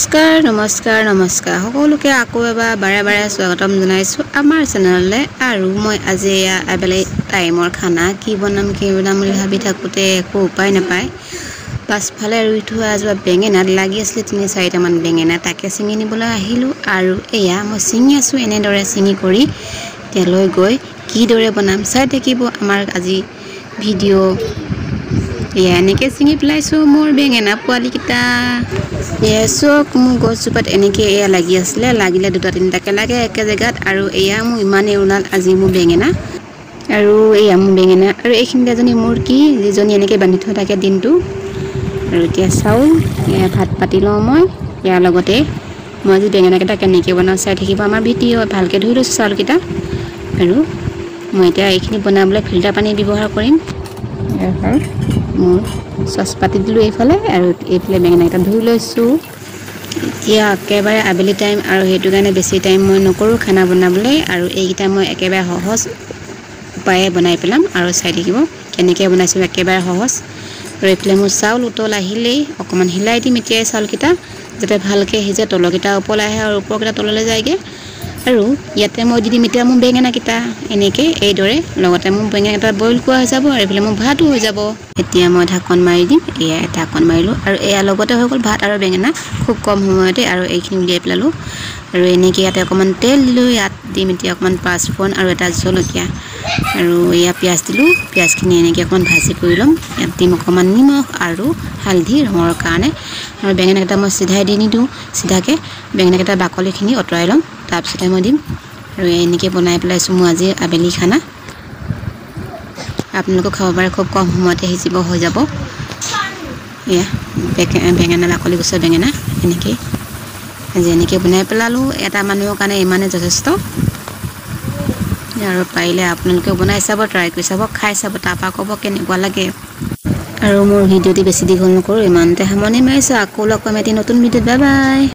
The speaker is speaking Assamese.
নমস্কাৰ নমস্কাৰ নমস্কাৰ সকলোকে আকৌ এবাৰ বাৰে বাৰে স্বাগতম জনাইছো আমাৰ চেনেললে। আৰু মই আজি আবেলি টাইমৰ খানা কি বনাম বুলি ভাবি থাকোতে একো উপায় নাপায় পাছফালে ৰুই থোৱা এজোপা বেঙেনাত লাগি আছিল ৩-৪টা মান বেঙেনা, তাকে ছিঙি নিবলৈ আহিলোঁ। আৰু এয়া মই ছিঙি আছোঁ, এনেদৰে ছিঙি কৰি তেলৈ গৈ কিদৰে বনাম চাই থাকিব আমাৰ আজি ভিডিঅ'। এয়া এনেকৈ ছিঙি পেলাইছোঁ মোৰ বেঙেনা পোৱালিকেইটা। এয়া চক মোৰ গছজোপাত এনেকৈ এয়া লাগি আছিলে, লাগিলে ২-৩টাকৈ লাগে একে জেগাত। আৰু এয়া মোৰ ইমানেই ওলাল আজি মোৰ বেঙেনা। আৰু এয়া মোৰ বেঙেনা আৰু এইখিনিতে এজনী মুৰ্গী যিজনী এনেকৈ বান্ধি থোৱা থাকে দিনটো। আৰু এতিয়া চাউল এয়া ভাত পাতি লওঁ মই ইয়াৰ লগতে। মই আজি বেঙেনাকেইটা কেনেকৈ বনাওঁ চাই থাকিব আমাৰ ভিডিঅ'। ভালকৈ ধুই লৈছোঁ চাউলকেইটা। আৰু মই এতিয়া এইখিনি বনাবলৈ ফিল্টাৰ পানী ব্যৱহাৰ কৰিম। মোৰ চচপাতি দিলোঁ এইফালে, আৰু এইফালে বেঙেনাকেইটা ধুই লৈছোঁ। এতিয়া একেবাৰে আবেলি টাইম, আৰু সেইটো কাৰণে বেছি টাইম মই নকৰোঁ খানা বনাবলৈ। আৰু এইকেইটা মই একেবাৰে সহজ উপায়ে বনাই পেলাম আৰু চাই থাকিব কেনেকৈ বনাইছোঁ, একেবাৰে সহজ। আৰু এইফালে মোৰ চাউল উতল আহিলেই অকণমান হিলাই দিম এতিয়াই চাউলকেইটা, যাতে ভালকৈ সিজে, তলকেইটা ওপৰলৈ আহে আৰু ওপৰকেইটা তললৈ যায়গৈ। আৰু ইয়াতে মই দি দিম এতিয়া মোৰ বেঙেনাকেইটা এনেকৈ এইদৰে, লগতে মোৰ বেঙেনাকেইটা বইল কৰা হৈ যাব আৰু এইফালে মোৰ ভাতো হৈ যাব। এতিয়া মই ঢাকন মাৰি দিম। এয়া ঢাকন মাৰিলোঁ আৰু এয়া লগতে হৈ গ'ল ভাত আৰু বেঙেনা খুব কম সময়তে। আৰু এইখিনি উলিয়াই পেলালোঁ। আৰু এনেকৈ ইয়াতে অকণমান তেল দিলোঁ, ইয়াত দিম এতিয়া অকণমান পাঁচফোৰণ আৰু এটা জলকীয়া। আৰু এয়া পিঁয়াজ দিলোঁ, পিঁয়াজখিনি এনেকৈ অকণমান ভাজি কৰি ল'ম। ইয়াত দিম অকণমান নিমখ আৰু হালধি ৰঙৰ কাৰণে। আৰু বেঙেনাকেইটা মই চিধাই দি নিদিওঁ, চিধাকৈ বেঙেনাকেইটা বাকলিখিনি আঁতৰাই ল'ম, তাৰপিছতে মই দিম। আৰু এনেকৈ বনাই পেলাইছোঁ মোৰ আজি আবেলি খানা। আপোনালোকেও খাব পাৰে, খুব কম সময়তে সিজিব হৈ যাব। এয়া বেঙেনা বাকলি গুচোৱা বেঙেনা এনেকৈ আজি এনেকৈ বনাই পেলালোঁ। এটা মানুহৰ কাৰণে ইমানেই যথেষ্ট। আৰু পাৰিলে আপোনালোকেও বনাই চাব, ট্ৰাই কৰি চাব, খাই চাব, তাৰপৰা ক'ব কেনেকুৱা লাগে। আৰু মোৰ ভিডিঅ'টি বেছি দীঘল নকৰোঁ, ইমানতে সামৰণি মাৰিছোঁ। আকৌ লগ পাম এটি নতুন ভিডিঅ'ত। Bye bye.